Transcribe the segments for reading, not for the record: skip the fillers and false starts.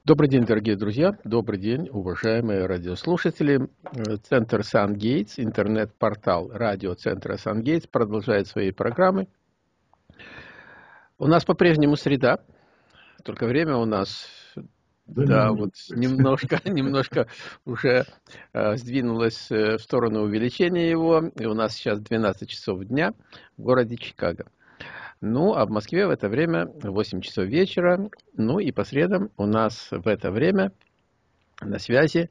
Добрый день, дорогие друзья. Добрый день, уважаемые радиослушатели. Центр Сан-Гейтс, интернет-портал радиоцентра Сан-Гейтс продолжает свои программы. У нас по-прежнему среда, только время у нас, Да, да, вот немножко. немножко уже сдвинулось в сторону увеличения его, и у нас сейчас 12 часов дня в городе Чикаго. Ну, а в Москве в это время 8 часов вечера. Ну и по средам у нас в это время на связи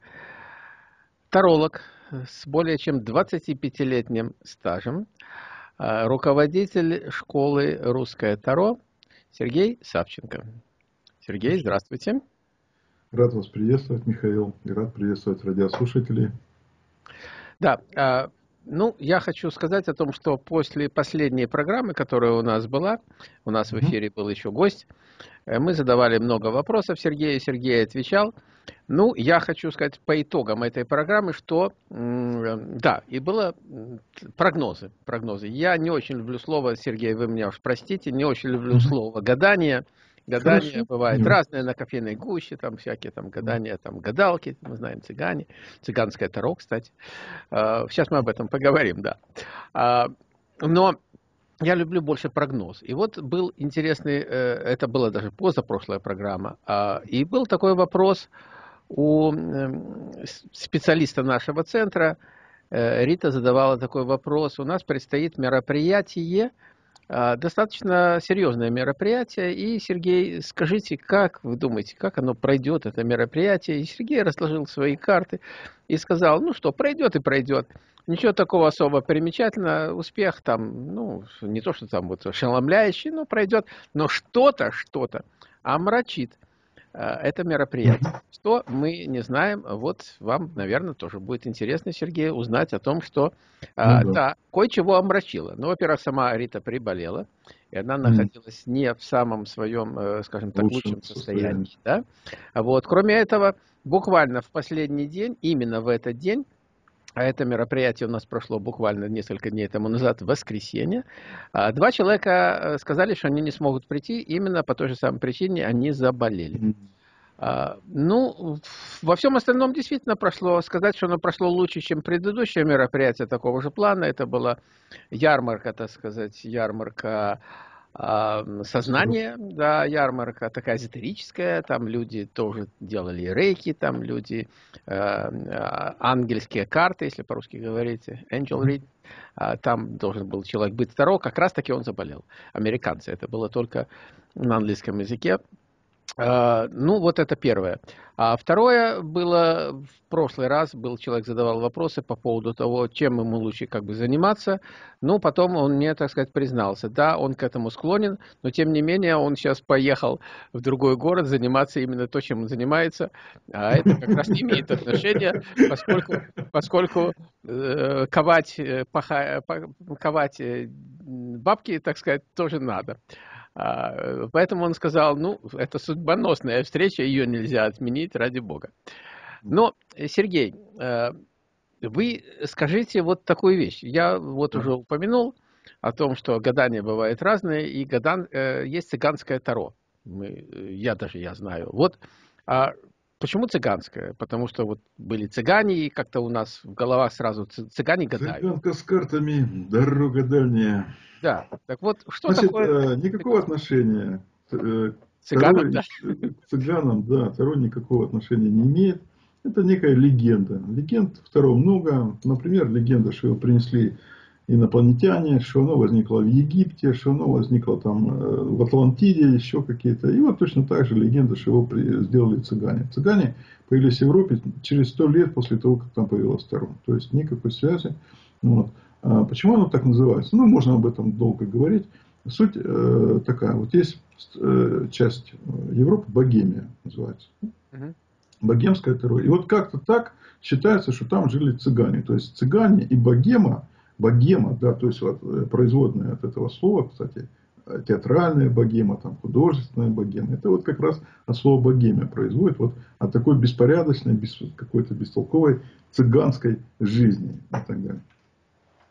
таролог с более чем 25-летним стажем, руководитель школы «Русское Таро» Сергей Савченко. Сергей, здравствуйте. Рад вас приветствовать, Михаил, и рад приветствовать радиослушателей. Да, ну, я хочу сказать о том, что после последней программы, которая у нас была, у нас в эфире был еще гость, мы задавали много вопросов Сергею, Сергей отвечал. Ну, я хочу сказать по итогам этой программы, что, да, и было прогнозы. Я не очень люблю слово, Сергей, вы меня уж простите, не очень люблю слово гадание. Гадание Хорошо. бывает разное, на кофейной гуще, там всякие там гадания, там гадалки, мы знаем цыгане, цыганское таро, кстати. Сейчас мы об этом поговорим, да. Но я люблю больше прогноз. И вот был интересный, это была даже позапрошлая программа, и был такой вопрос у специалиста нашего центра. Рита задавала такой вопрос. У нас предстоит мероприятие, достаточно серьезное мероприятие. И, Сергей, скажите, как вы думаете, как оно пройдет, это мероприятие? И Сергей разложил свои карты и сказал, ну что, пройдет и пройдет. Ничего такого особо примечательного. Успех там, ну, не то, что там вот ошеломляющий, но пройдет. Но что-то омрачит это мероприятие. Что мы не знаем, вот вам, наверное, тоже будет интересно, Сергей, узнать о том, что Да. да, кое-чего омрачило. Ну, во-первых, сама Рита приболела, и она находилась не в самом своем, скажем так, Лучшем лучшем состоянии. состоянии. Да? Вот. Кроме этого, буквально в последний день, именно в этот день, а это мероприятие у нас прошло буквально несколько дней тому назад, в воскресенье. Два человека сказали, что они не смогут прийти, именно по той же самой причине они заболели. Ну, во всем остальном действительно прошло, сказать, что оно прошло лучше, чем предыдущее мероприятие такого же плана. Это была ярмарка, так сказать, ярмарка сознания, да, ярмарка такая эзотерическая, там люди тоже делали рейки, там люди, ангельские карты, если по-русски говорите, angel read, там должен был человек быть Таро, как раз таки он заболел, американцы, это было только на английском языке. Ну, вот это первое. А второе было, в прошлый раз был человек задавал вопросы по поводу того, чем ему лучше как бы заниматься. Ну, потом он мне, так сказать, признался. Да, он к этому склонен, но тем не менее он сейчас поехал в другой город заниматься именно то, чем он занимается. А это как раз не имеет отношения, поскольку ковать бабки, так сказать, тоже надо. Поэтому он сказал, ну, это судьбоносная встреча, ее нельзя отменить, ради бога. Но, Сергей, вы скажите вот такую вещь. Я вот уже упомянул о том, что гадания бывают разные, и есть цыганское таро. Я знаю. Вот почему цыганское? Потому что вот были цыгане, и как-то у нас в головах сразу цыгане гадают. Цыганка с картами, дорога дальняя. Да, так вот, что Значит, такое никакого отношения цыганам, да? к цыганам, да, Таро никакого отношения не имеет. Это некая легенда. Легенд в Таро много. Например, легенда, что его принесли инопланетяне, что оно возникло в Египте, что оно возникло там в Атлантиде, еще какие-то. И вот точно так же легенда, что его сделали цыгане. Цыгане появились в Европе через 100 лет после того, как там появилось Таро. То есть никакой связи. Вот. Почему оно так называется? Ну, можно об этом долго говорить. Суть такая. Вот есть часть Европы, Богемия называется. Богемское Таро. И вот как-то так считается, что там жили цыгане. То есть цыгане и богема, да, то есть вот, производная от этого слова, кстати, театральная богема, там, художественная богема. Это вот как раз от слова богемия производит вот от такой беспорядочной, какой-то бестолковой цыганской жизни и так далее.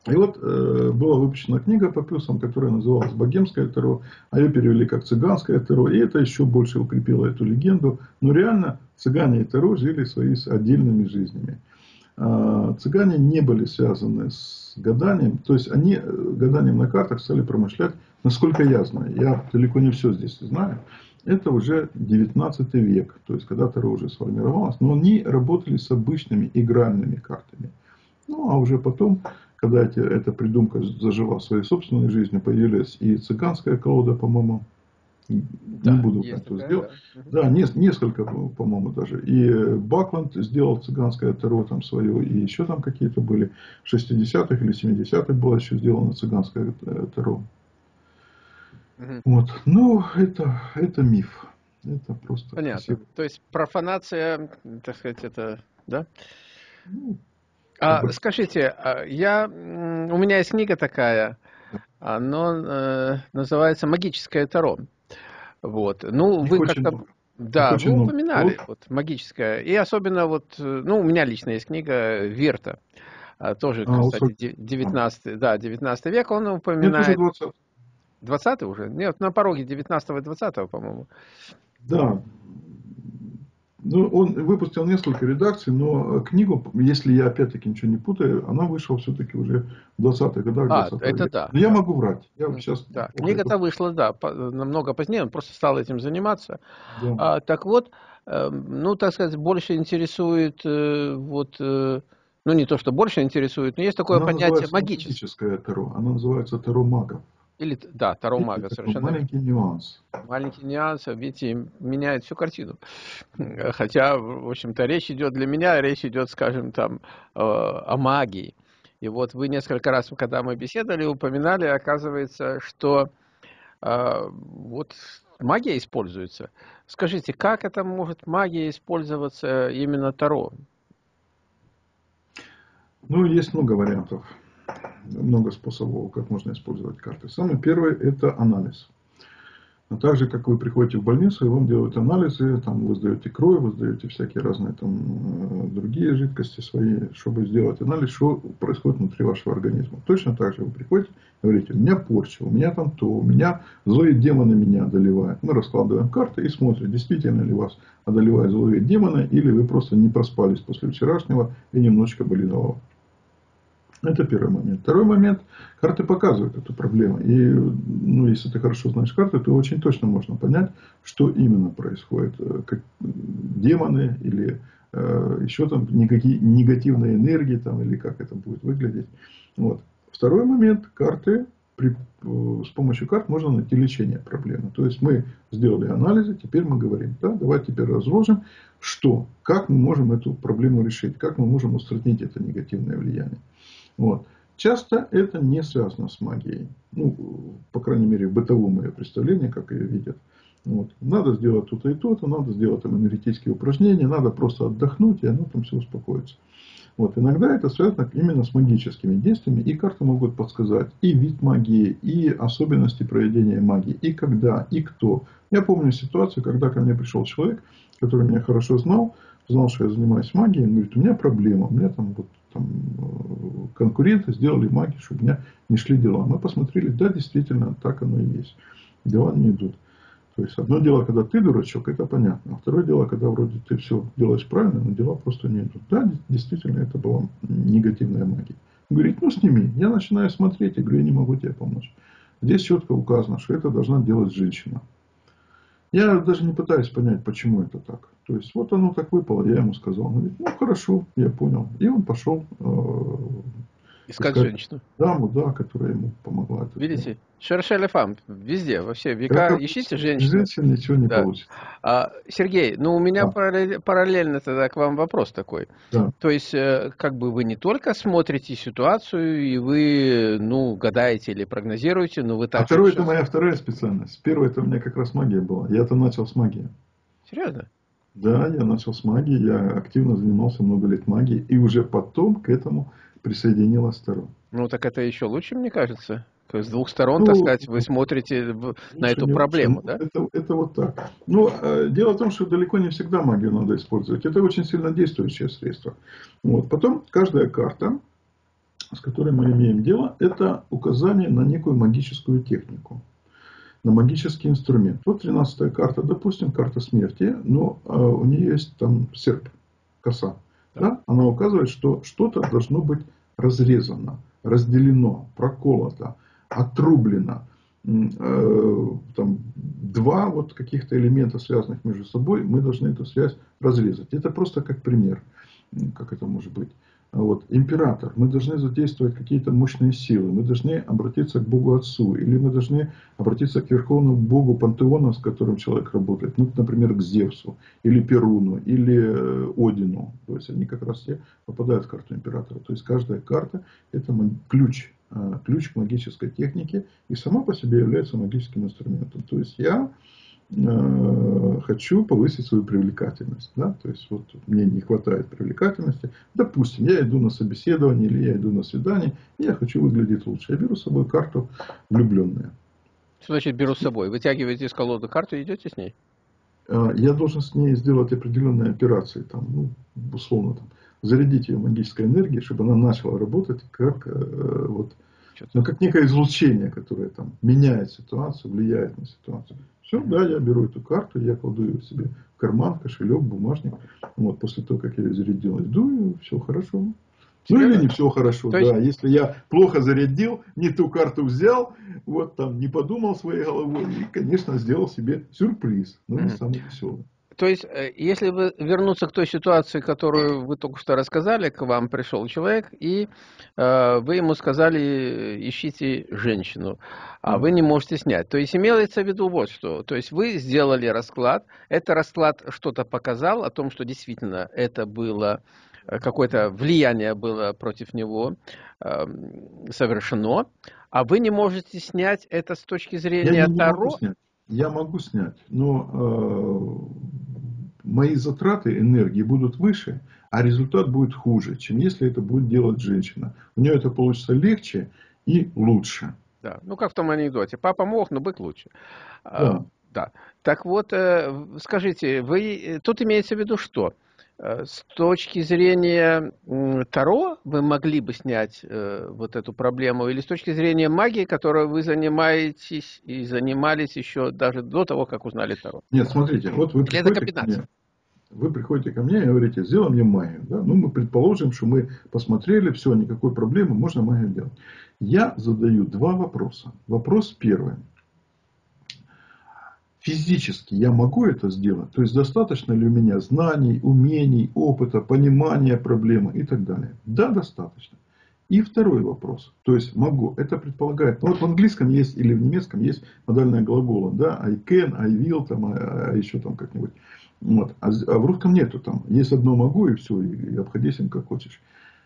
И вот была выпущена книга по плюсам, которая называлась «Богемское Таро», а ее перевели как «Цыганское Таро», и это еще больше укрепило эту легенду. Но реально цыгане и Таро жили своими отдельными жизнями. Цыгане не были связаны с гаданием, то есть они гаданием на картах стали промышлять, насколько я знаю, я далеко не все здесь знаю, это уже 19 век, то есть когда Таро уже сформировалось, но они работали с обычными игральными картами. Ну, а уже потом, когда эта придумка зажила своей собственной жизнью, появилась и цыганская колода, по-моему, не Да, буду есть как-то такая, сделать. да. Да, несколько, по-моему, даже. И Бакланд сделал цыганское Таро там свое, и еще там какие-то были. В 60-х или 70-х было еще сделано цыганское Таро. Мгм. Вот. Ну, это миф. Это просто Понятно. красиво. То есть профанация, так сказать, это, да? Ну, обращение. Скажите, у меня есть книга такая, она называется «Магическое Таро». Вот. Ну, Их вы очень как-то, много. Их да, вы очень много. Вот, упоминали, вот, магическое. И особенно вот, ну, у меня лично есть книга Вирта, тоже, у кстати, Сольвара. 19, да, 19 век, он Нет, уже упоминает, 20. 20 уже? Нет, на пороге 19 и 20, по-моему. Да. Ну, он выпустил несколько редакций, но книгу, если я опять-таки ничего не путаю, она вышла все-таки уже в 20-х годах 20 Это века. да, Но я да. могу врать. Я вот сейчас Да, плохо это книга-то вышла, да, намного позднее, он просто стал этим заниматься. да. Так вот, ну, так сказать, больше интересует, ну, не то, что больше интересует, но есть такое Она понятие называется не магическое. магическое Таро, она называется Таро магов. Или, да, Таро Видите, Мага, такой совершенно верно. маленький нюанс. Маленький нюанс, видите, меняет всю картину. Хотя, в общем-то, речь идет, скажем, там, о магии. И вот вы несколько раз, когда мы беседовали, упоминали, оказывается, что вот магия используется. Скажите, как это может магия использоваться именно Таро? Ну, есть много вариантов, много способов, как можно использовать карты. Самый первый – это анализ. А так же, как вы приходите в больницу, и вам делают анализы, там вы сдаете кровь, вы сдаете всякие разные там другие жидкости свои, чтобы сделать анализ, что происходит внутри вашего организма. Точно так же вы приходите, говорите, у меня порча, у меня там то, у меня злые демоны меня одолевают. Мы раскладываем карты и смотрим, действительно ли вас одолевают злые демоны, или вы просто не проспались после вчерашнего и немножечко болит голова. Это первый момент. Второй момент. Карты показывают эту проблему. И ну, если ты хорошо знаешь карты, то очень точно можно понять, что именно происходит. Как демоны или еще там никакие негативные энергии, там, или как это будет выглядеть. Вот. Второй момент. Карты. С помощью карт можно найти лечение проблемы. То есть мы сделали анализы, теперь мы говорим, да, давайте теперь разложим, как мы можем эту проблему решить, как мы можем устранить это негативное влияние. Вот. Часто это не связано с магией. Ну, по крайней мере, в бытовом ее представлении, как ее видят. Вот. Надо сделать то-то и то-то, надо сделать там энергетические упражнения, надо просто отдохнуть, и оно там все успокоится. Вот. Иногда это связано именно с магическими действиями, и карты могут подсказать и вид магии, и особенности проведения магии, и когда, и кто. Я помню ситуацию, когда ко мне пришел человек, который меня хорошо знал, что я занимаюсь магией, он говорит, у меня проблема, у меня там, вот, там конкуренты сделали магию, чтобы у меня не шли дела. Мы посмотрели, да, действительно, так оно и есть. Дела не идут. То есть, одно дело, когда ты дурачок, это понятно. А второе дело, когда вроде ты все делаешь правильно, но дела просто не идут. Да, действительно, это была негативная магия. Он говорит, ну сними. Я начинаю смотреть и говорю, я не могу тебе помочь. Здесь четко указано, что это должна делать женщина. Я даже не пытаюсь понять, почему это так. То есть, вот оно так выпало, я ему сказал. Он говорит, ну хорошо, я понял. И он пошел Искать искать женщину. даму, да, которая ему помогла это сделать. Видите? Шершель фам, везде, во все Как века обычно, ищите без женщину. женщин ничего не Да. получится. Сергей, ну у меня Да, параллельно тогда к вам вопрос такой. да. То есть, как бы вы не только смотрите ситуацию, и вы, ну, гадаете или прогнозируете, но вы А также второй это еще... моя вторая специальность. Первая это у меня как раз магия была. Я-то начал с магии. Серьезно? Да, я начал с магии, я активно занимался много лет магией. И уже потом к этому присоединилась Таро. Ну, так это еще лучше, мне кажется. То есть с двух сторон, так Ну, сказать, вы смотрите на лучше, эту не лучше, проблему, но да? это вот так. Но дело в том, что далеко не всегда магию надо использовать. Это очень сильно действующее средство. Вот. Потом каждая карта с которой мы имеем дело, это указание на некую магическую технику, на магический инструмент. Вот 13-я карта, допустим, карта смерти, но у нее есть там серп, коса. Да? Она указывает, что что-то должно быть разрезано, разделено, проколото, отрублено. Там, два вот каких-то элемента, связанных между собой, мы должны эту связь разрезать. Это просто как пример, как это может быть. Вот, император, мы должны задействовать какие-то мощные силы, мы должны обратиться к Богу Отцу, или мы должны обратиться к Верховному Богу пантеона, с которым человек работает, ну, например, к Зевсу, или Перуну, или Одину. То есть они как раз все попадают в карту императора. То есть каждая карта это ключ к магической технике и сама по себе является магическим инструментом. То есть я хочу повысить свою привлекательность. Да? То есть вот мне не хватает привлекательности. Допустим, я иду на собеседование или я иду на свидание, и я хочу выглядеть лучше. Я беру с собой карту влюбленная. Что значит беру с собой? Вытягиваете из колоды карту и идете с ней? Я должен с ней сделать определенные операции. Там, ну, условно, там, зарядить ее магической энергией, чтобы она начала работать как, вот, ну, как некое излучение, которое там, меняет ситуацию, влияет на ситуацию. Все, да, я беру эту карту, я кладу ее себе в карман, кошелек, бумажник. Вот, после того, как я ее зарядил, иду, и все хорошо. Ну или не все хорошо, да. Если я плохо зарядил, не ту карту взял, вот там не подумал своей головой, и, конечно, сделал себе сюрприз, но не самый веселый. То есть, если вы вернуться к той ситуации, которую вы только что рассказали, к вам пришел человек, и вы ему сказали, ищите женщину, а вы не можете снять. То есть, имеется в виду вот что. То есть, вы сделали расклад, этот расклад что-то показал о том, что действительно это было, какое-то влияние было против него совершено, а вы не можете снять это с точки зрения Таро? Я могу снять, но мои затраты энергии будут выше, а результат будет хуже, чем если это будет делать женщина. У нее это получится легче и лучше. Да, ну как в том анекдоте. Папа мог, но бык лучше. Да. Да. Так вот, скажите, вы тут имеется в виду что? С точки зрения Таро вы могли бы снять вот эту проблему, или с точки зрения магии, которой вы занимаетесь и занимались еще даже до того, как узнали Таро? Нет, смотрите, вот вы приходите ко мне и говорите, сделай мне магию. Да? Ну, мы предположим, что мы посмотрели, все, никакой проблемы, можно магию делать. Я задаю два вопроса. Вопрос первый. Физически я могу это сделать? То есть, достаточно ли у меня знаний, умений, опыта, понимания проблемы и так далее? Да, достаточно. И второй вопрос. То есть, могу. Это предполагает... Ну, вот в английском есть или в немецком есть модальное глаголо. Да? I can, I will, там, а еще там как-нибудь. Вот. А в русском нету там. Есть одно могу и все. И обходись им как хочешь.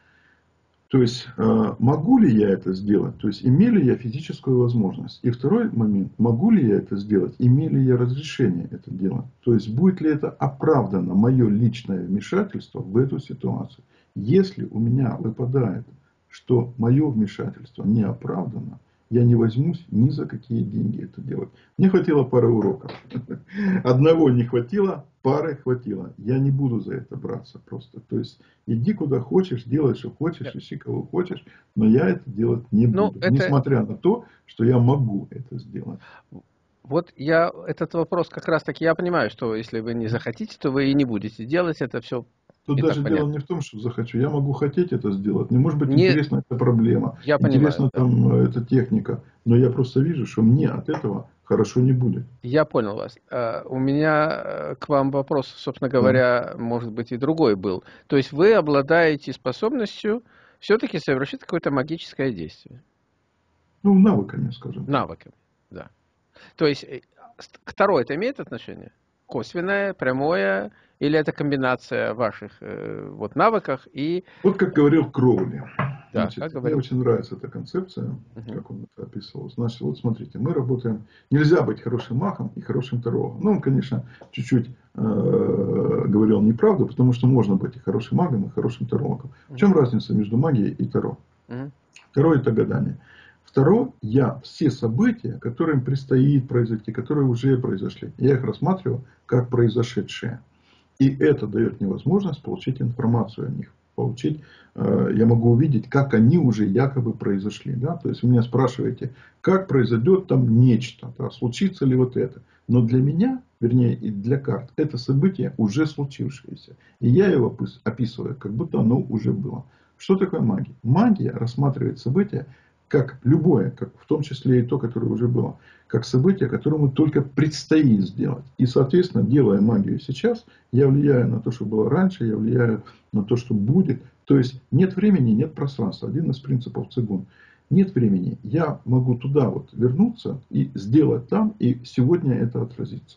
То есть, могу ли я это сделать? То есть, имею ли я физическую возможность? И второй момент, могу ли я это сделать? Имею ли я разрешение это делать? То есть, будет ли это оправдано мое личное вмешательство в эту ситуацию? Если у меня выпадает, что мое вмешательство не оправдано, я не возьмусь ни за какие деньги это делать. Мне хватило пары уроков. Одного не хватило, пары хватило. Я не буду за это браться просто. То есть, иди куда хочешь, делай, что хочешь, ищи кого хочешь. Но я это делать не буду. Несмотря на то, что я могу это сделать. Вот я этот вопрос как раз таки, я понимаю, что если вы не захотите, то вы и не будете делать это все. Тут даже дело не в том, что захочу. Я могу хотеть это сделать. Мне может быть интересна эта проблема. Я интересна понимаю, там эта техника. Но я просто вижу, что мне от этого хорошо не будет. Я понял вас. У меня к вам вопрос, собственно говоря, может быть и другой был. То есть вы обладаете способностью все-таки совершить какое-то магическое действие? Ну, навыками, скажем. Навыками, да. То есть к Таро это имеет отношение? Косвенное, прямое, или это комбинация ваших вот навыков и... Вот как говорил Кроули. Да, Значит, мне очень нравится эта концепция, как он это описывал. Значит, вот смотрите, мы работаем... Нельзя быть хорошим магом и хорошим тарологом. Ну, он, конечно, чуть-чуть говорил неправду, потому что можно быть и хорошим магом, и хорошим тарологом. В чем разница между магией и таро? Таро это гадание. Второе, я все события, которым предстоит произойти, которые уже произошли, я их рассматриваю как произошедшие. И это дает мне возможность получить информацию о них. получить, я могу увидеть, как они уже якобы произошли. Да? То есть вы меня спрашиваете, как произойдет там нечто, да? Случится ли вот это. Но для меня, вернее и для карт, это событие уже случившееся. И я его описываю, как будто оно уже было. Что такое магия? Магия рассматривает события как любое, как в том числе и то, которое уже было, как событие, которому только предстоит сделать. И, соответственно, делая магию сейчас, я влияю на то, что было раньше, я влияю на то, что будет. То есть нет времени, нет пространства. Один из принципов цигун. Нет времени. Я могу туда вот вернуться и сделать там, и сегодня это отразится.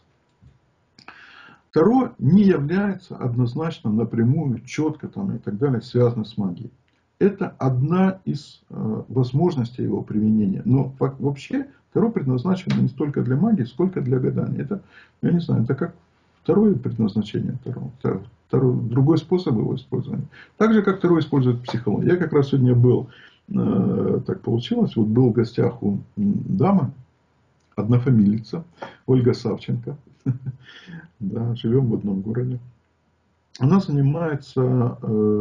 Таро не является однозначно, напрямую, четко там, и так далее, связано с магией. Это одна из возможностей его применения. Но вообще Таро предназначено не столько для магии, сколько для гадания. Это, я не знаю, это как второе предназначение Таро. Другой способ его использования. Так же, как Таро использует психологию. Я как раз сегодня был, так получилось, вот был в гостях у дамы, однофамилица, Ольга Савченко. Да, живем в одном городе. Она занимается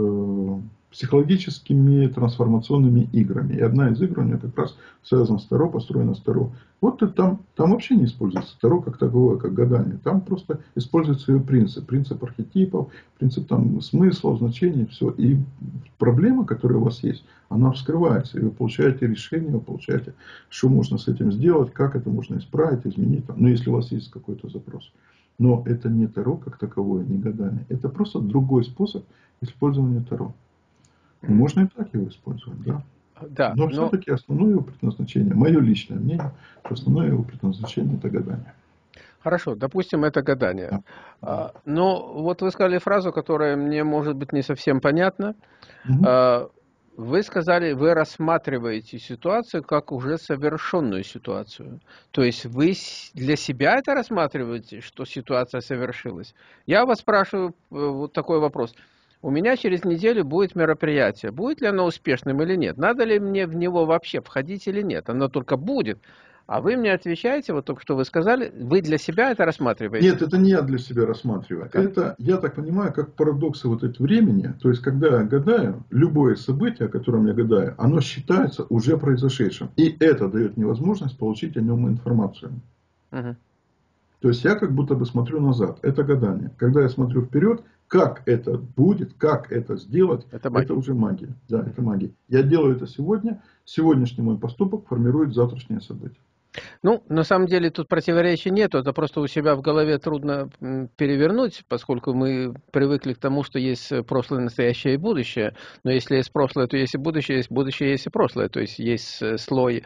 психологическими трансформационными играми. И одна из игр у нее как раз связана с Таро, построена с Таро. Вот там вообще не используется Таро как таковое, как гадание. Там просто используется ее принцип. Принцип архетипов, принцип там смыслов, значений, все. И проблема, которая у вас есть, она вскрывается. И вы получаете решение, вы получаете, что можно с этим сделать, как это можно исправить, изменить. Ну, если у вас есть какой-то запрос. Но это не Таро как таковое, не гадание. Это просто другой способ использования Таро. Можно и так его использовать, да. Да, Но но все-таки основное его предназначение, мое личное мнение, что основное его предназначение это гадание. хорошо, допустим, это гадание. Да. Но вот вы сказали фразу, которая мне, может быть, не совсем понятна. Мгм. А, Вы сказали, вы рассматриваете ситуацию как уже совершенную ситуацию. То есть вы для себя это рассматриваете, что ситуация совершилась? Я вас спрашиваю вот такой вопрос. У меня через неделю будет мероприятие. Будет ли оно успешным или нет? Надо ли мне в него вообще входить или нет? Оно только будет. А вы мне отвечаете, вот только что вы сказали, вы для себя это рассматриваете. Нет, это не я для себя А рассматриваю. как? Это, я так понимаю, как парадоксы вот этого времени. То есть, когда я гадаю, любое событие, о котором я гадаю, оно считается уже произошедшим. И это дает мне возможность получить о нем информацию. Мгм. То есть я как будто бы смотрю назад. Это гадание. Когда я смотрю вперед, как это будет, как это сделать, Это это магия. уже магия. Да, это Мгм. магия. Я делаю это сегодня. Сегодняшний мой поступок формирует завтрашнее событие. Ну, на самом деле тут противоречий нет, это просто у себя в голове трудно перевернуть, поскольку мы привыкли к тому, что есть прошлое, настоящее и будущее. Но если есть прошлое, то есть и будущее есть и прошлое. То есть есть слой,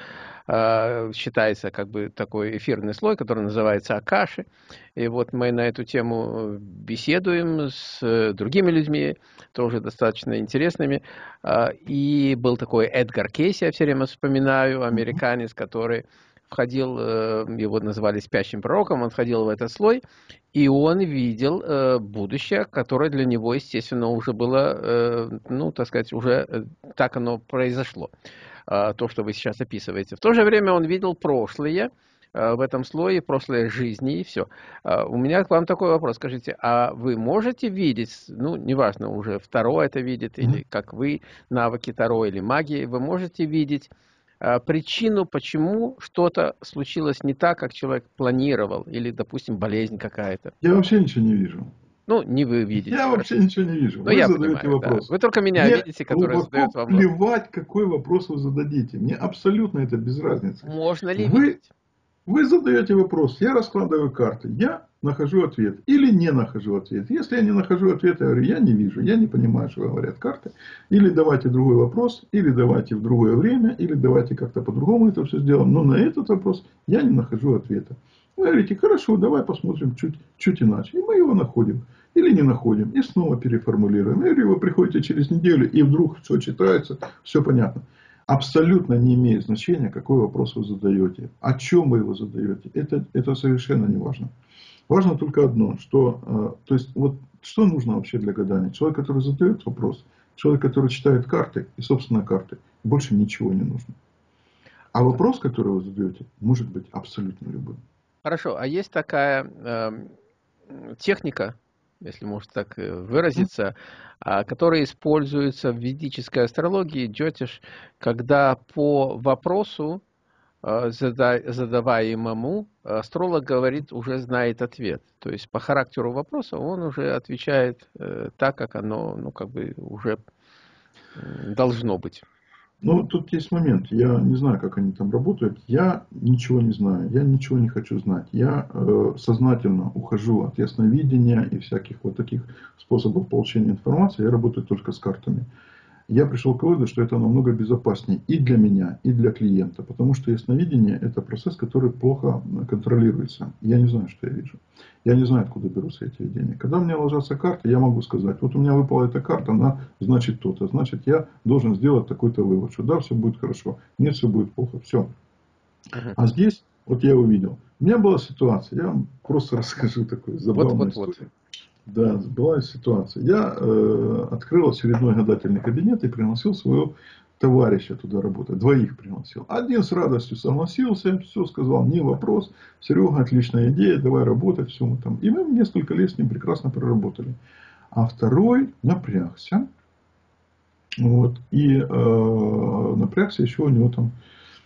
считается как бы такой эфирный слой, который называется Акаши. И вот мы на эту тему беседуем с другими людьми, тоже достаточно интересными. И был такой Эдгар Кейси, я все время вспоминаю, Мгм. американец, который входил, его называли спящим пророком, он входил в этот слой, и он видел будущее, которое для него, естественно, уже было, ну, так сказать, уже так оно произошло, то, что вы сейчас описываете. В то же время он видел прошлое, в этом слое, прошлой жизни и все. У меня к вам такой вопрос. Скажите, а вы можете видеть, ну, неважно, уже второе это видит, Мгм. или как вы, навыки Таро или магии, вы можете видеть причину, почему что-то случилось не так, как человек планировал, или, допустим, болезнь какая-то. Я вообще ничего не вижу. Ну, не вы видите, Я хорошо. вообще ничего не вижу. Но Вы я задаете понимаю, да. вопрос. Вы только меня Мне видите, который задает глубоко вам вопрос. плевать, какой вопрос вы зададите. Мне абсолютно это без разницы. Можно ли Вы видеть? Вы задаете вопрос, я раскладываю карты, я нахожу ответ или не нахожу ответ. Если я не нахожу ответ, я говорю, я не вижу, я не понимаю, что говорят карты. Или давайте другой вопрос, или давайте в другое время, или давайте как-то по-другому это все сделаем. Но на этот вопрос я не нахожу ответа. Вы говорите, хорошо, давай посмотрим чуть иначе. И мы его находим. Или не находим. И снова переформулируем. Или вы приходите через неделю, и вдруг все читается, все понятно. Абсолютно не имеет значения, какой вопрос вы задаете, о чем вы его задаете. Это совершенно не важно. Важно только одно, что, то есть, вот что нужно вообще для гадания? Человек, который задает вопрос, человек, который читает карты и, собственно, карты, больше ничего не нужно. А вопрос, который вы задаете, может быть абсолютно любым. Хорошо, а есть такая техника, если можно так выразиться, которые используются в ведической астрологии, джотиш, когда по вопросу, задаваемому, астролог говорит, уже знает ответ. То есть по характеру вопроса он уже отвечает так, как оно, ну, как бы уже должно быть. Ну, тут есть момент. Я не знаю, как они там работают. Я ничего не знаю. Я ничего не хочу знать. Я сознательно ухожу от ясновидения и всяких вот таких способов получения информации. Я работаю только с картами. Я пришел к выводу, что это намного безопаснее и для меня, и для клиента. Потому что ясновидение – это процесс, который плохо контролируется. Я не знаю, что я вижу. Я не знаю, откуда берутся эти видения. Когда у меня ложатся карты, я могу сказать, вот у меня выпала эта карта, она значит то-то. Значит, я должен сделать такой-то вывод, что да, все будет хорошо, нет, все будет плохо. Все. А здесь, вот я увидел. У меня была ситуация, я вам просто расскажу такую забавную историю. Да, была ситуация. Я открыл очередной гадательный кабинет и пригласил своего товарища туда работать. Двоих пригласил. Один с радостью согласился, все сказал, не вопрос. Серега, отличная идея, давай работать. Все мы там. И мы несколько лет с ним прекрасно проработали. А второй напрягся. Вот, и напрягся еще у него там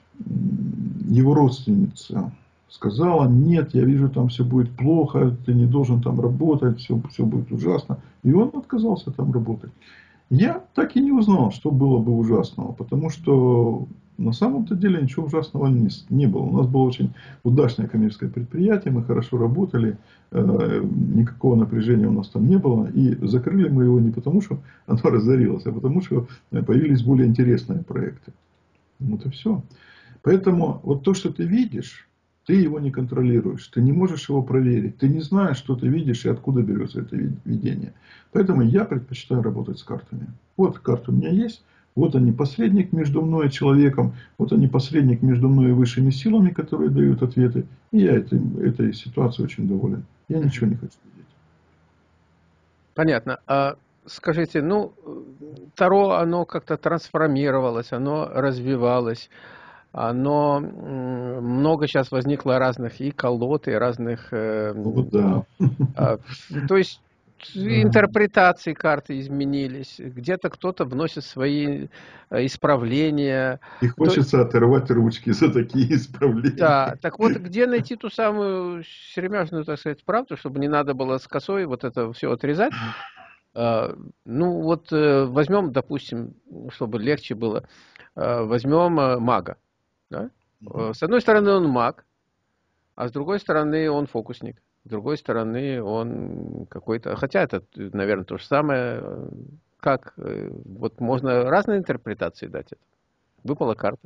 его родственница. Сказала, нет, я вижу, там все будет плохо, ты не должен там работать, все будет ужасно. И он отказался там работать. Я так и не узнал, что было бы ужасного, потому что на самом-то деле ничего ужасного не было. У нас было очень удачное коммерческое предприятие, мы хорошо работали, никакого напряжения у нас там не было. И закрыли мы его не потому, что оно разорилось, а потому, что появились более интересные проекты. Вот и все. Поэтому вот то, что ты видишь, ты его не контролируешь, ты не можешь его проверить, ты не знаешь, что ты видишь и откуда берется это видение. Поэтому я предпочитаю работать с картами. Вот карты у меня есть, вот они посредник между мной и человеком, вот они посредник между мной и высшими силами, которые дают ответы. И я этой ситуацией очень доволен. Я ничего не хочу видеть. Понятно. А скажите, ну, Таро, оно как-то трансформировалось, оно развивалось. Оно много сейчас возникло разных и колод, и разных... Вот да. То есть интерпретации карты изменились. Где-то кто-то вносит свои исправления. И хочется оторвать ручки за такие исправления. Да, так вот, где найти ту самую сермяжную, так сказать, правду, чтобы не надо было с косой вот это все отрезать? Ну вот возьмем, допустим, чтобы легче было, возьмем мага. Да? С одной стороны он маг, а с другой стороны он фокусник. С другой стороны он какой-то... Хотя это, наверное, то же самое. Как? Вот можно разные интерпретации дать это. Выпала карта.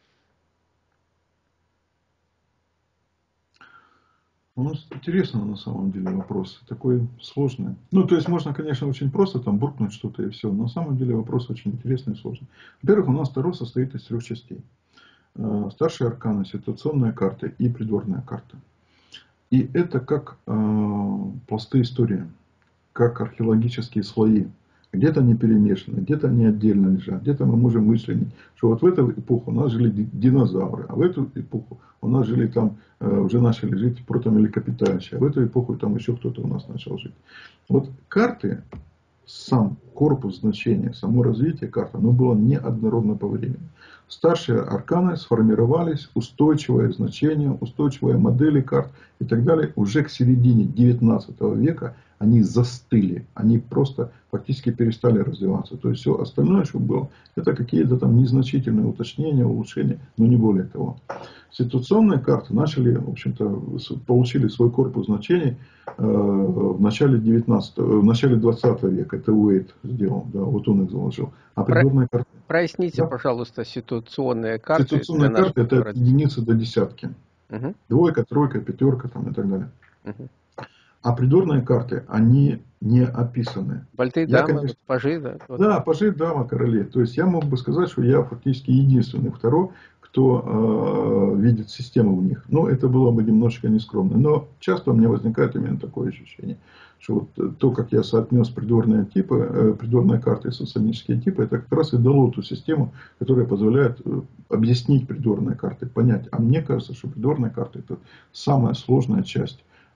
У нас интересно на самом деле вопрос. Такой сложный. Ну, то есть можно, конечно, очень просто там буркнуть что-то и все. Но на самом деле вопрос очень интересный и сложный. Во-первых, у нас Таро состоит из 3 частей. Старшие арканы, ситуационная карта и придворная карта. И это как пласты истории, как археологические слои. Где-то они перемешаны, где-то они отдельно лежат, где-то мы можем мыслить, что вот в эту эпоху у нас жили динозавры, а в эту эпоху у нас жили там, уже начали жить протомлекопитающие, а в эту эпоху там еще кто-то у нас начал жить. Вот карты, сам корпус значения, само развитие карты, оно было неоднородно по времени. Старшие арканы сформировались, устойчивое значение, устойчивые модели карт и так далее. Уже к середине 19 века они застыли. Они просто фактически перестали развиваться. То есть все остальное, что было, это какие-то там незначительные уточнения, улучшения, но не более того. Ситуационные карты начали, в общем-то, получили свой корпус значений в начале 20 века. Это Уэйт сделал, да, вот он их заложил. А придворные карты... Проясните, да? Пожалуйста, ситуационные карты. Ситуационные карты это от единицы до десятки. Угу. Двойка, тройка, пятерка там, и так далее. Угу. А придворные карты, они не описаны. Вольты, дамы, конечно... пажи, да? Вот. Да, пажи, дама, короли. То есть я мог бы сказать, что я фактически единственный Таро, кто видит систему в них. Но это было бы немножечко нескромно. Но часто у меня возникает именно такое ощущение, что вот то, как я соотнес придворные типы, придворные карты и социалистические типы, это как раз и дало ту систему, которая позволяет объяснить придворные карты, понять. А мне кажется, что придворные карты это самая сложная часть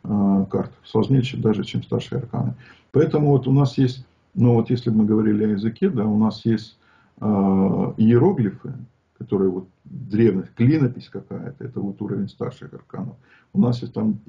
карт. Сложнее даже, чем старшие арканы. Поэтому вот у нас есть, ну вот если бы мы говорили о языке, да, у нас есть иероглифы, которые вот древность, клинопись какая-то, это вот уровень старших арканов. У нас есть там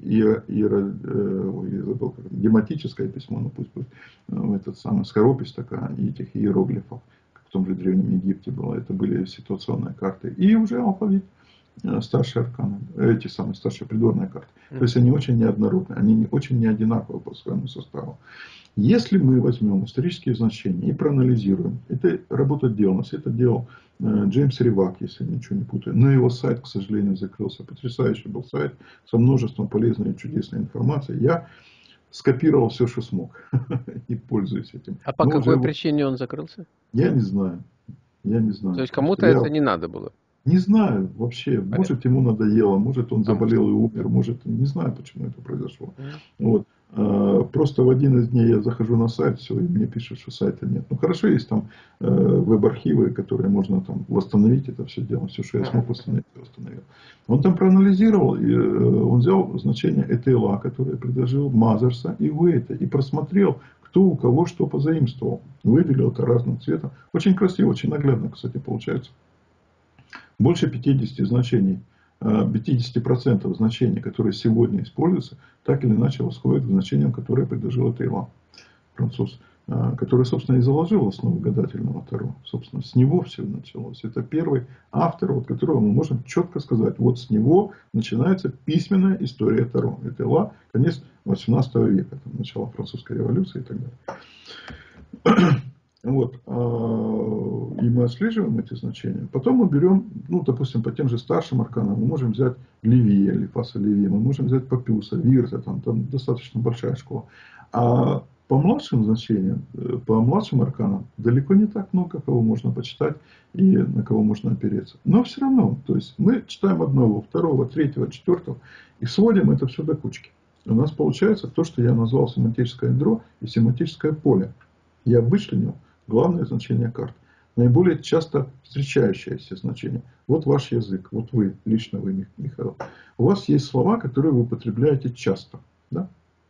гематическое письмо, ну пусть будет этот самый скоропись такая, и этих иероглифов, как в том же Древнем Египте было, это были ситуационные карты. И уже алфавит, старшие арканы, эти самые старшие придворные карты. То есть они очень неоднородны, они очень не одинаковы по своему составу. Если мы возьмем исторические значения и проанализируем, это работа делалась, это делал Джеймс Ривак, если я ничего не путаю. Но его сайт, к сожалению, закрылся. Потрясающий был сайт со множеством полезной и чудесной информации. Я скопировал все, что смог, и пользуюсь этим. А по Но какой уже причине он закрылся? я не знаю. Я не То знаю. есть Просто кому-то я это не надо было? не знаю вообще. Понятно. Может, ему надоело, может, он Кому-то. заболел и умер, может, не знаю, почему это произошло. Мгм. Вот. Просто в один из дней я захожу на сайт, все, и мне пишут, что сайта нет. Ну, хорошо, есть там веб-архивы, которые можно там восстановить это все дело. Все, что я смог восстановить, я восстановил. Он там проанализировал, и он взял значение ЭТЛА, которое предложил Мазерса и Уэйта, и просмотрел, кто у кого что позаимствовал. Выделил это разным цветом. Очень красиво, очень наглядно, кстати, получается. Больше 50 значений, 50% значений, которые сегодня используются, так или иначе восходят к значениям, которые предложил Тейлор, француз, который, собственно, и заложил основу гадательного Таро. Собственно, с него все началось. Это первый автор, от которого мы можем четко сказать, вот с него начинается письменная история Таро. Это Ла, конец 18 века, там, начало французской революции и так далее. Вот. И мы отслеживаем эти значения. Потом мы берем, ну, допустим, по тем же старшим арканам, мы можем взять Леви, Элифаса Леви, мы можем взять Папюса, Вирта, там достаточно большая школа. А по младшим значениям, по младшим арканам далеко не так много кого можно почитать и на кого можно опереться. Но все равно, то есть мы читаем одного, второго, третьего, четвертого и сводим это все до кучки. У нас получается то, что я назвал семантическое ядро и семантическое поле. Я вычленил главное значение карт. Наиболее часто встречающееся значение. Вот ваш язык, вот вы, лично вы, Михаил. У вас есть слова, которые вы употребляете часто, да?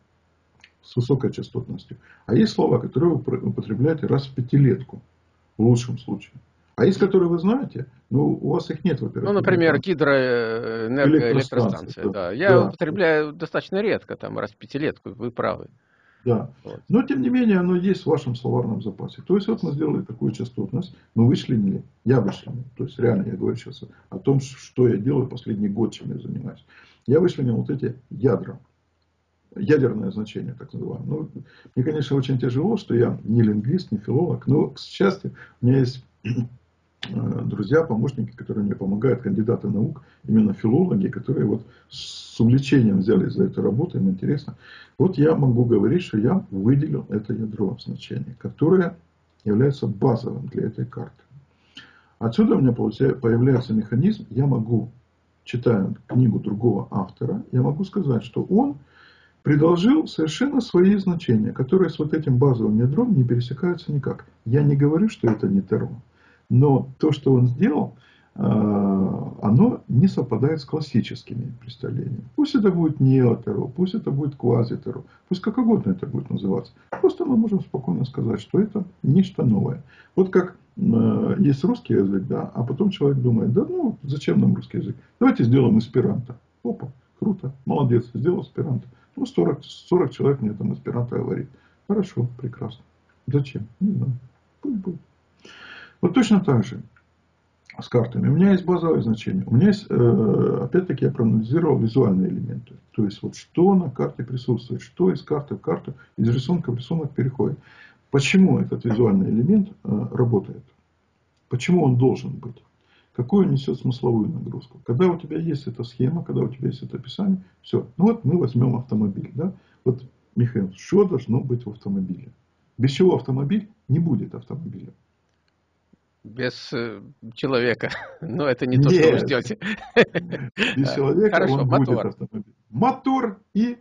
С высокой частотностью. А есть слова, которые вы употребляете раз в пятилетку, в лучшем случае. А есть, которые вы знаете, но у вас их нет в Ну, оперативной например, памяти. Электростанции, гидроэнергоэлектростанция. да. Да. Я Да. употребляю достаточно редко, там, раз в пятилетку, вы правы. Да. Вот. Но, тем не менее, оно есть в вашем словарном запасе. То есть, вот мы сделали такую частотность, мы вычленили, я вычленил, то есть, реально, я говорю сейчас о том, что я делаю последний год, чем я занимаюсь. Я вычленил вот эти ядра, ядерное значение, так называемое. Ну, мне, конечно, очень тяжело, что я не лингвист, не филолог, но, к счастью, у меня есть друзья, помощники, которые мне помогают, кандидаты наук, именно филологи, которые вот с увлечением взялись за эту работу, им интересно. Вот я могу говорить, что я выделил это ядро значения, которое является базовым для этой карты. Отсюда у меня появляется механизм, я могу, читая книгу другого автора, я могу сказать, что он предложил совершенно свои значения, которые с вот этим базовым ядром не пересекаются никак. Я не говорю, что это не Таро. Но то, что он сделал, оно не совпадает с классическими представлениями. Пусть это будет нео-таро, пусть это будет квази-таро, пусть как угодно это будет называться. Просто мы можем спокойно сказать, что это нечто новое. Вот как есть русский язык, да, а потом человек думает, да ну, зачем нам русский язык? Давайте сделаем эсперанто. Опа, круто, молодец, сделал эсперанто. Ну, 40 человек мне там эсперанто говорит. Хорошо, прекрасно. Зачем? Не знаю. Пусть будет. Вот точно так же с картами. У меня есть базовое значение. У меня есть, опять-таки, я проанализировал визуальные элементы. То есть, вот что на карте присутствует, что из карты в карту, из рисунка в рисунок переходит. Почему этот визуальный элемент работает? Почему он должен быть? Какую он несет смысловую нагрузку? Когда у тебя есть эта схема, когда у тебя есть это описание, все. Ну вот мы возьмем автомобиль. Да? Вот, Михаил, что должно быть в автомобиле? Без чего автомобиль не будет автомобилем? Без человека. Но это не то, что вы Нет. ждете. Без человека Хорошо, он будет мотор. автомобиль. Мотор и...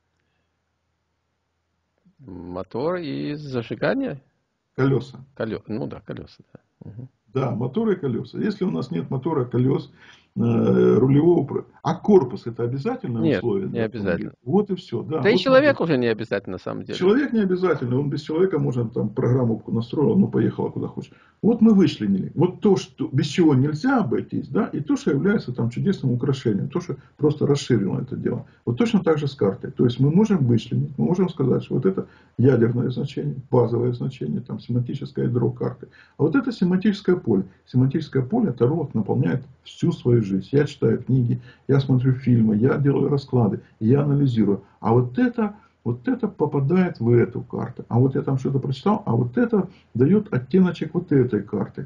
Мотор и зажигание? колеса. Ну да, колеса. Да. Угу. Да, мотор и колеса. Если у нас нет мотора, колес, рулевого. А корпус это обязательное Нет, условие не для автомобиля? обязательно. Вот и все. Да, Да и вот смотрите. человек уже не обязательно, на самом деле. Человек не обязательно, он без человека можно там программу настроил, ну поехала куда хочешь. Вот мы вычленили. Вот то, что без чего нельзя обойтись, да, и то, что является там чудесным украшением, то, что просто расширило это дело. Вот точно так же с картой. То есть мы можем вычленить, мы можем сказать, что вот это ядерное значение, базовое значение, там семантическое ядро карты. А вот это семантическое поле. Семантическое поле таролог наполняет всю свою жизнь. Я читаю книги, я смотрю фильмы, я делаю расклады, я анализирую. А вот это попадает в эту карту. А вот я там что-то прочитал, а вот это дает оттеночек вот этой карты.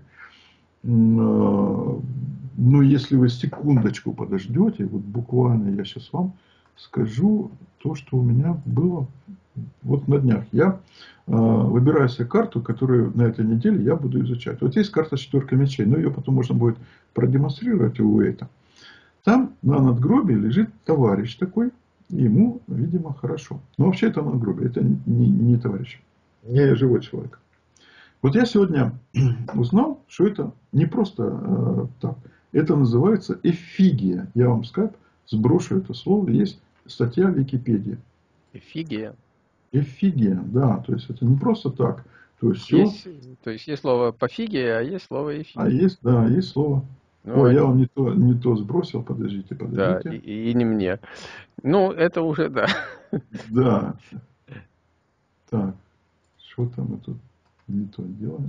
Ну, если вы секундочку подождете, вот буквально я сейчас вам скажу то, что у меня было вот на днях. Я выбираю себе карту, которую на этой неделе я буду изучать. Вот есть карта четверка мечей, но ее потом можно будет продемонстрировать у Уэйта. Там на надгробии лежит товарищ такой, и ему, видимо, хорошо. Но вообще это надгробие, это не товарищ, не живой человек. Вот я сегодня узнал, что это не просто так. Это называется эфигия. Я вам в скайп сброшу это слово. Есть статья в Википедии. Эфигия. Эфигия, да. То есть это не просто так. То есть все. То есть есть слово пофигия, а есть слово А эфигия. есть, да, есть слово. Ну, Ой, я вам не то сбросил. Подождите, да, подождите. и не мне. Ну, это уже да. Да. Так. Что там мы тут не то делаем?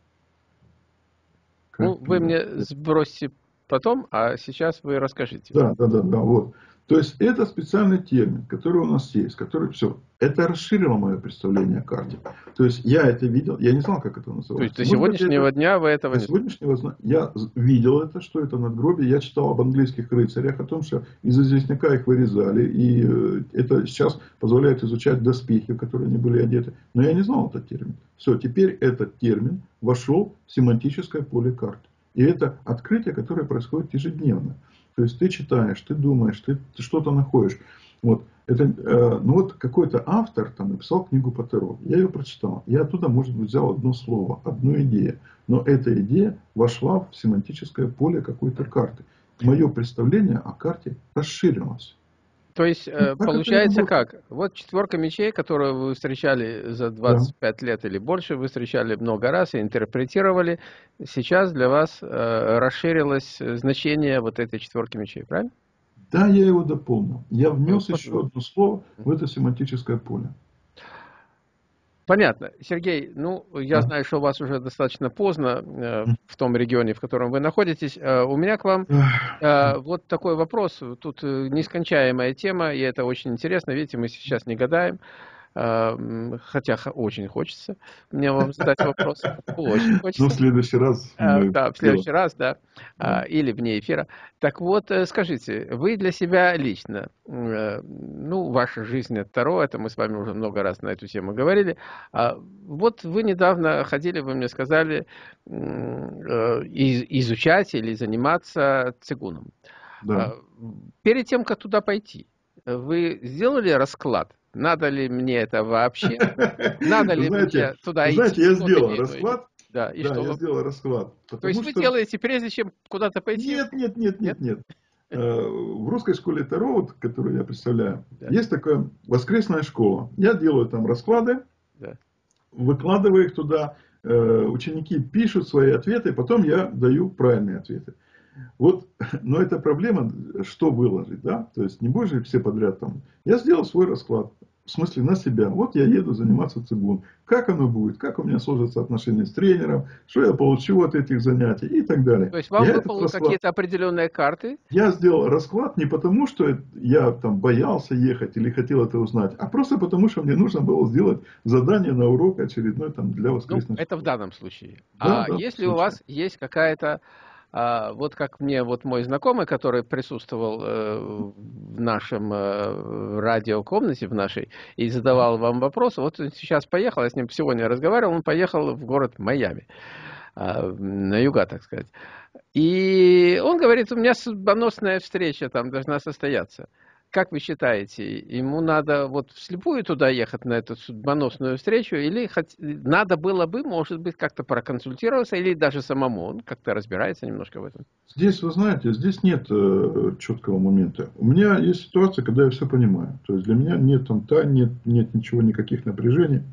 Ну, вы Копировать. мне сбросьте потом, а сейчас вы расскажите. Да, вот. То есть это специальный термин, который у нас есть, который все. Это расширило мое представление о карте. То есть я это видел, я не знал, как это То есть называется. до Может быть, это сегодняшнего дня вы этого до не знали? сегодняшнего дня я видел это, что это надгробие. Я читал об английских рыцарях, о том, что из известняка их вырезали. И это сейчас позволяет изучать доспехи, в которые они были одеты. Но я не знал этот термин. Все, теперь этот термин вошел в семантическое поле карты. И это открытие, которое происходит ежедневно. То есть ты читаешь, ты думаешь, ты что-то находишь. Вот. Это, ну вот какой-то автор там написал книгу по Таро. Я ее прочитал. Я оттуда, может быть, взял одно слово, одну идею. Но эта идея вошла в семантическое поле какой-то карты. Мое представление о карте расширилось. То есть, Ну, как это и получается работает. как? Вот четверка мечей, которую вы встречали за Да. 25 лет или больше, вы встречали много раз и интерпретировали. Сейчас для вас расширилось значение вот этой четверки мечей, правильно? Да, я его дополнил. Я внес Вот, еще одно слово в это семантическое поле. понятно. Сергей, ну, я Да. знаю, что у вас уже достаточно поздно в том регионе, в котором вы находитесь. У меня к вам вот такой вопрос. Тут нескончаемая тема, и это очень интересно. Видите, мы сейчас не гадаем. Хотя очень хочется мне вам задать вопрос. Очень Ну, в хочется. следующий раз мы Да, в сделаем. следующий раз, да, Да. или вне эфира. Так вот, скажите, вы для себя лично, ну, ваша жизнь это Таро, это мы с вами уже много раз на эту тему говорили. Вот вы недавно ходили, вы мне сказали, изучать или заниматься цигуном. Да. Перед тем, как туда пойти, вы сделали расклад? Надо ли мне это вообще? Надо Вы ли знаете, мне туда вы идти знаете, с я той сделал или иной? расклад. Да, и Да, я что? сделал расклад. То есть Потому вы что... делаете, прежде чем куда-то пойти? Нет, нет, нет, Нет? нет, нет. В русской школе Таро, вот, которую я представляю, Да, есть такая воскресная школа. Я делаю там расклады, да. выкладываю их туда. Ученики пишут свои ответы, потом я даю правильные ответы. Вот, но это проблема, что выложить, да? То есть не будешь же все подряд там. Я сделал свой расклад, в смысле на себя. Вот я еду заниматься цигун. Как оно будет? Как у меня сложатся отношения с тренером? Что я получу от этих занятий? И так далее. То есть вам Я этот выпало расклад... какие-то определенные карты? Я сделал расклад не потому, что я там боялся ехать или хотел это узнать, а просто потому, что мне нужно было сделать задание на урок очередной там для Ну, воскресной это в школы. данном случае. Да, А да, в если у случае. вас есть какая-то, вот как мне вот мой знакомый, который присутствовал в нашем радиокомнате, в нашей, и задавал вам вопросы, вот он сейчас поехал, я с ним сегодня разговаривал, он поехал в город Майами, на юга, так сказать. И он говорит, у меня судьбоносная встреча там должна состояться. как вы считаете, ему надо вот вслепую туда ехать на эту судьбоносную встречу, или надо было бы, может быть, как-то проконсультироваться, или даже самому, он как-то разбирается немножко в этом? Здесь, вы знаете, здесь нет четкого момента. У меня есть ситуация, когда я все понимаю. То есть для меня нет там тайн, нет ничего, никаких напряжений.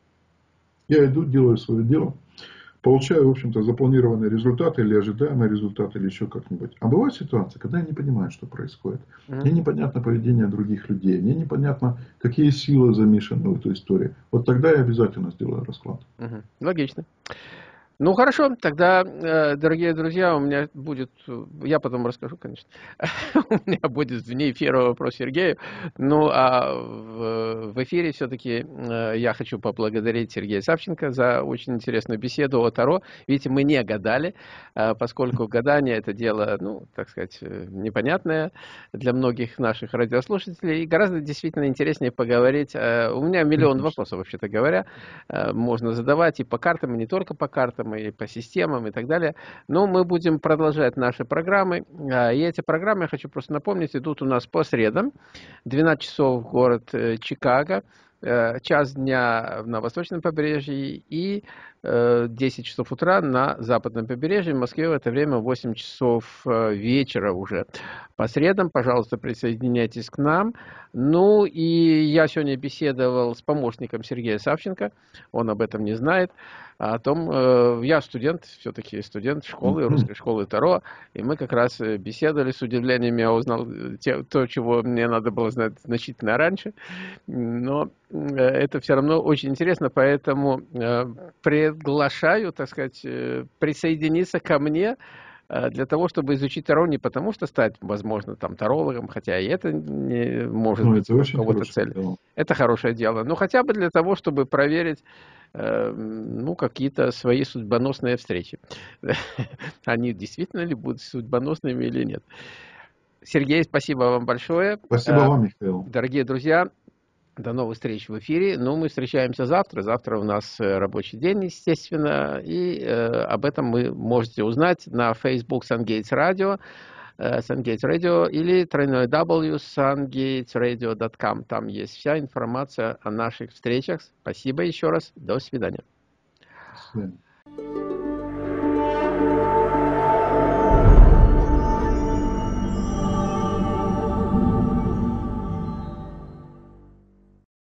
Я иду, делаю свое дело, получаю, в общем-то, запланированные результаты или ожидаемые результаты, или еще как-нибудь. А бывает ситуация, когда я не понимаю, что происходит. Мне непонятно поведение других людей, мне непонятно, какие силы замешаны в эту историю. Вот тогда я обязательно сделаю расклад. Логично. Ну, хорошо, тогда, дорогие друзья, у меня будет, я потом расскажу, конечно, у меня будет вне эфира вопрос Сергею, ну, а в эфире все-таки я хочу поблагодарить Сергея Савченко за очень интересную беседу о Таро. Видите, мы не гадали, поскольку гадание — это дело, ну, так сказать, непонятное для многих наших радиослушателей, и гораздо действительно интереснее поговорить. У меня миллион вопросов, вообще-то говоря, можно задавать и по картам, и не только по картам, и по системам, и так далее. Но мы будем продолжать наши программы. И эти программы, я хочу просто напомнить, идут у нас по средам. 12 часов город Чикаго, час дня на восточном побережье и 10 часов утра на западном побережье. В Москве в это время 8 часов вечера уже. По средам, пожалуйста, присоединяйтесь к нам. Ну и я сегодня беседовал с помощником Сергея Савченко. Он об этом не знает. О том, я студент, все-таки студент школы, русской школы Таро, и мы как раз беседовали. С удивлением я узнал то, чего мне надо было знать значительно раньше, но это все равно очень интересно, поэтому приглашаю, так сказать, присоединиться ко мне для того, чтобы изучить Таро, не потому что стать, возможно, там тарологом, хотя и это не может быть у кого-то цель. Это хорошее дело, но хотя бы для того, чтобы проверить, ну, какие-то свои судьбоносные встречи. Они действительно ли будут судьбоносными или нет. Сергей, спасибо вам большое. Спасибо вам, Михаил. Дорогие друзья, до новых встреч в эфире. Ну, мы встречаемся завтра. Завтра у нас рабочий день, естественно. И об этом вы можете узнать на Facebook SunGates Radio. SunGates Radio или www.sungatesradio.com. Там есть вся информация о наших встречах. Спасибо еще раз. До свидания. До свидания.